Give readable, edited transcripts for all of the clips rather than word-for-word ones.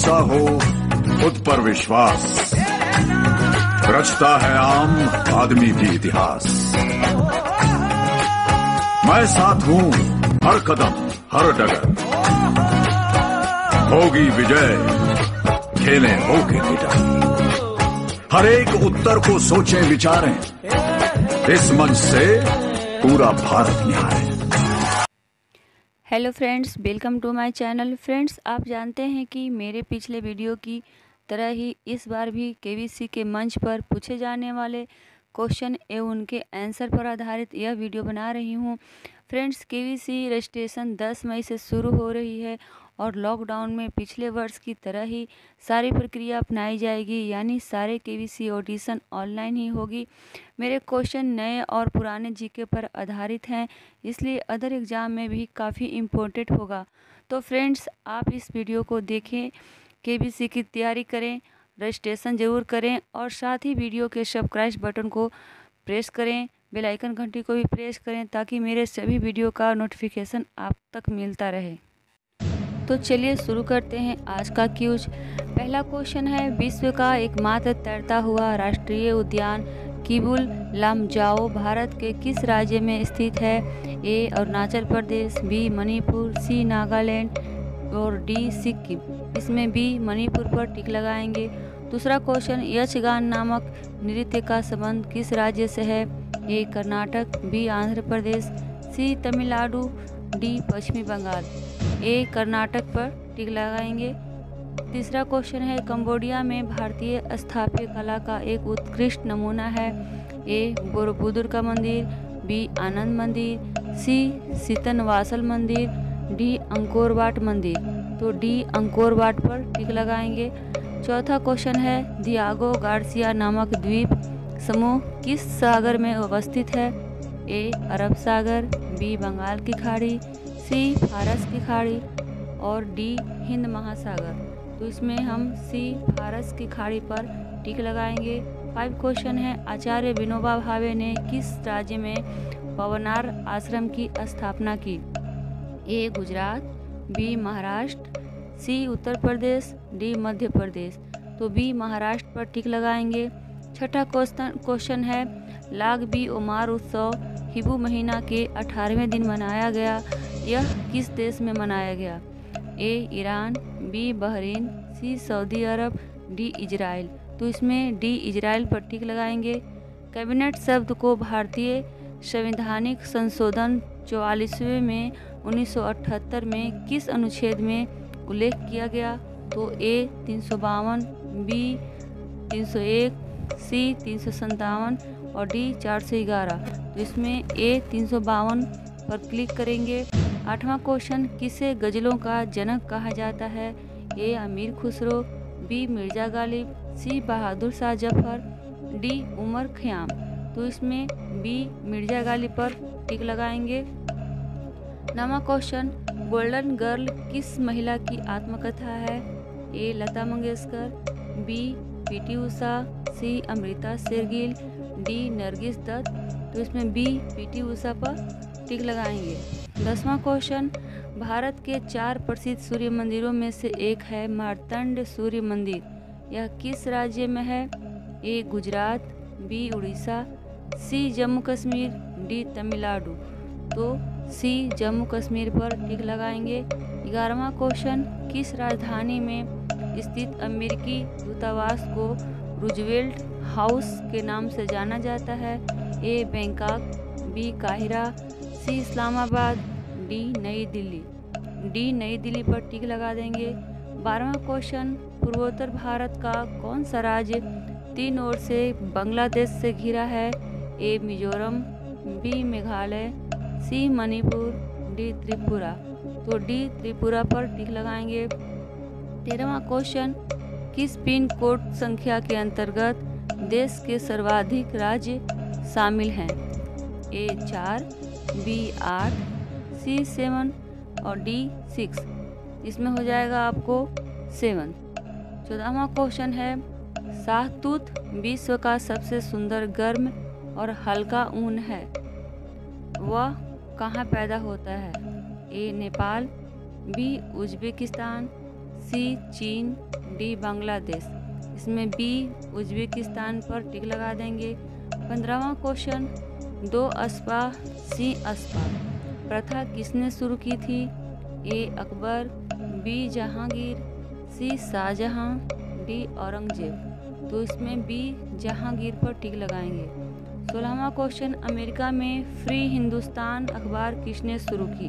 भरोसा हो, खुद पर विश्वास, रचता है आम आदमी भी इतिहास। मैं साथ हूं हर कदम हर डगर, होगी विजय खेलें होके निडर। हर एक उत्तर को सोचें विचारें, इस मंच से पूरा भारत निहारे। Hello friends, welcome to my channel. Friends, आप जानते हैं कि मेरे पिछले वीडियो की तरह ही इस बार भी केबीसी के मंच पर पूछे जाने वाले क्वेश्चन एवं उनके आंसर पर आधारित यह वीडियो बना रही हूं। फ्रेंड्स, केबीसी रजिस्ट्रेशन 10 मई से शुरू हो रही है और लॉकडाउन में पिछले वर्ष की तरह ही सारी प्रक्रिया अपनाई जाएगी, यानी सारे केबीसी ऑडिशन ऑनलाइन ही होगी। मेरे क्वेश्चन नए और पुराने जीके पर आधारित हैं, इसलिए अदर एग्ज़ाम में भी काफ़ी इम्पोर्टेंट होगा। तो फ्रेंड्स, आप इस वीडियो को देखें, केबीसी की तैयारी करें, रजिस्ट्रेशन ज़रूर करें और साथ ही वीडियो के सब्सक्राइब बटन को प्रेस करें, बेल आइकन घंटी को भी प्रेस करें ताकि मेरे सभी वीडियो का नोटिफिकेशन आप तक मिलता रहे। तो चलिए शुरू करते हैं आज का क्यूज। पहला क्वेश्चन है, विश्व का एकमात्र तैरता हुआ राष्ट्रीय उद्यान किबुल लामजाओ भारत के किस राज्य में स्थित है? A Arunachal Pradesh, B Manipur, C Nagaland और डी सिक्किम। इसमें बी मणिपुर पर टिक लगाएंगे। दूसरा क्वेश्चन, यक्षगान नामक नृत्य का संबंध किस राज्य से है? A Karnataka, B Andhra Pradesh, C Tamil Nadu, D पश्चिमी बंगाल। ए कर्नाटक पर टिक लगाएंगे। तीसरा क्वेश्चन है, कंबोडिया में भारतीय स्थापत्य कला का एक उत्कृष्ट नमूना है? ए बोरोबुदुर का मंदिर, बी आनंद मंदिर, सी सितनवासल मंदिर, डी अंकोर वाट मंदिर। तो डी अंकोर वाट पर टिक लगाएंगे। चौथा क्वेश्चन है, दियागो गार्सिया नामक द्वीप समूह किस सागर में अवस्थित है? ए अरब सागर, बी बंगाल की खाड़ी, सी फारस की खाड़ी और डी हिंद महासागर। तो इसमें हम सी फारस की खाड़ी पर टिक लगाएंगे। 5 क्वेश्चन है, आचार्य विनोबा भावे ने किस राज्य में पवनार आश्रम की स्थापना की? A Gujarat, B Maharashtra, C Uttar Pradesh, D Madhya Pradesh. तो बी महाराष्ट्र पर टिक लगाएंगे। छठा क्वेश्चन है, लाग बी ओमार उत्सव हिबू महीना के 18वें दिन मनाया गया, यह किस देश में मनाया गया? A Iran, B Bahrain, C Saudi Arabia, D Israel. तो इसमें डी इजराइल पर टिक लगाएंगे। कैबिनेट शब्द को भारतीय संवैधानिक संशोधन 44वें में 1978 में किस अनुच्छेद में उल्लेख किया गया? तो ए 352, बी 301, सी 357 और डी 411। तो इसमें ए 352 पर क्लिक करेंगे। 8वां क्वेश्चन, किसे गज़लों का जनक कहा जाता है? A Amir Khusro, B Mirza Ghalib, C Bahadur Shah Zafar, D Omar Khayyam. तो इसमें बी मिर्ज़ा गालिब पर टिक लगाएंगे। 9वां क्वेश्चन, गोल्डन गर्ल किस महिला की आत्मकथा है? A Lata Mangeshkar, B PT Usha, C Amrita Shergil, D Nargis Dutt. तो इसमें बी पीटी उषा पर टिक लगाएंगे। 10वां क्वेश्चन, भारत के 4 प्रसिद्ध सूर्य मंदिरों में से एक है मार्तंड सूर्य मंदिर, यह किस राज्य में है? A Gujarat, B Orissa, C Jammu Kashmir, D Tamil Nadu. तो सी जम्मू कश्मीर पर टिक लगाएंगे। 11वां क्वेश्चन, किस राजधानी में स्थित अमेरिकी दूतावास को रूजवेल्ट हाउस के नाम से जाना जाता है? ए बैंकॉक, बी काहिरा, C Islamabad, D New Delhi. D New Delhi पर टिक लगा देंगे। 12वां क्वेश्चन, पूर्वोत्तर भारत का कौन सा राज्य 3 ओर से बांग्लादेश से घिरा है? A Mizoram, B Meghalaya, C Manipur, D Tripura. तो डी त्रिपुरा पर टिक लगाएंगे। 13वां क्वेश्चन, किस पिन कोड संख्या के अंतर्गत देश के सर्वाधिक राज्य शामिल हैं? ए 4, बी 8, सी 7 और डी 6। इसमें हो जाएगा आपको 7। 14वां क्वेश्चन है, शाहतूत विश्व का सबसे सुंदर गर्म और हल्का ऊन है, वह कहाँ पैदा होता है? A Nepal, B Uzbekistan, C चीन, डी बांग्लादेश। इसमें बी उज्बेकिस्तान पर टिक लगा देंगे। 15वां क्वेश्चन, 2 अस्पा सी अस्पा प्रथा किसने शुरू की थी? A Akbar, B Jahangir, C Shahjahan, D Aurangzeb. तो इसमें बी जहांगीर पर टिक लगाएंगे। 16वां क्वेश्चन, अमेरिका में फ्री हिंदुस्तान अखबार किसने शुरू की?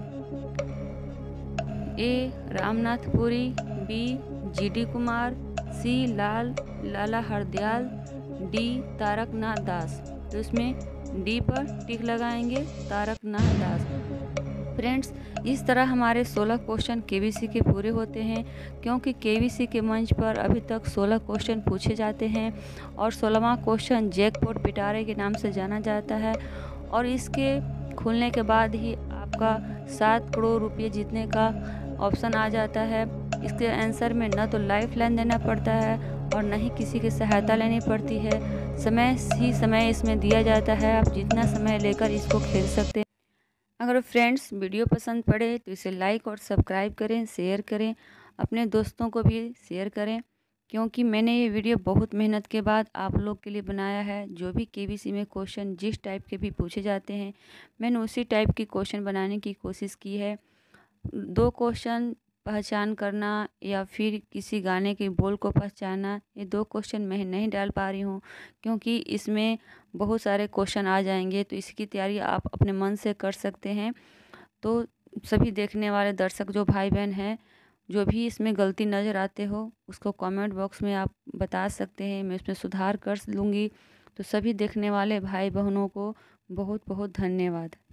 A Ramnathpuri, B GD Kumar, C Lala Hardayal, D Taraknath Das. तो इसमें डी पर टिक लगाएंगे, तारकनाथ दास। फ्रेंड्स, इस तरह हमारे 16 क्वेश्चन केबीसी के पूरे होते हैं, क्योंकि केबीसी के मंच पर अभी तक 16 क्वेश्चन पूछे जाते हैं और 16वां क्वेश्चन जैकपॉट पिटारे के नाम से जाना जाता है। और इसके खुलने के बाद ही आपका 7 करोड़ रुपये जीतने का ऑप्शन आ जाता है। इसके आंसर में न तो लाइफ लाइन देना पड़ता है और न ही किसी की सहायता लेनी पड़ती है। समय इसमें दिया जाता है, आप जितना समय लेकर इसको खेल सकते हैं। अगर फ्रेंड्स वीडियो पसंद पड़े तो इसे लाइक और सब्सक्राइब करें, शेयर करें, अपने दोस्तों को भी शेयर करें, क्योंकि मैंने ये वीडियो बहुत मेहनत के बाद आप लोग के लिए बनाया है। जो भी केबीसी में क्वेश्चन जिस टाइप के भी पूछे जाते हैं, मैंने उसी टाइप के क्वेश्चन बनाने की कोशिश की है। 2 क्वेश्चन पहचान करना या फिर किसी गाने के बोल को पहचानना, ये 2 क्वेश्चन मैं नहीं डाल पा रही हूँ, क्योंकि इसमें बहुत सारे क्वेश्चन आ जाएंगे। तो इसकी तैयारी आप अपने मन से कर सकते हैं। तो सभी देखने वाले दर्शक जो भाई बहन हैं, जो भी इसमें गलती नज़र आते हो उसको कमेंट बॉक्स में आप बता सकते हैं, मैं इसमें सुधार कर लूँगी। तो सभी देखने वाले भाई बहनों को बहुत बहुत धन्यवाद।